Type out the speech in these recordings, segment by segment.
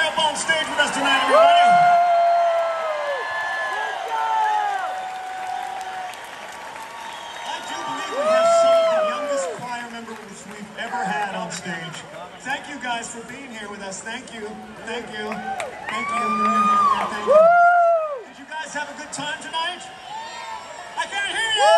up on stage with us tonight, everybody. I do believe we have some of the youngest choir members we've ever had on stage. Thank you guys for being here with us. Thank you. Thank you. Thank you. Thank you. Did you guys have a good time tonight? I can't hear you!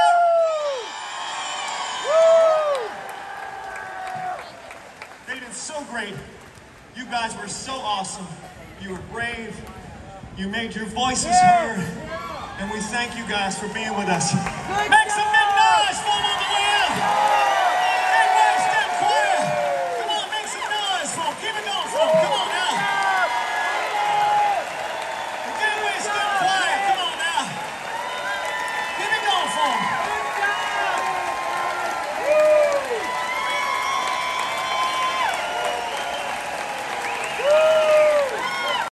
They did so great. You guys were so awesome. You were brave. You made your voices heard. And we thank you guys for being with us. Make some big noise for them!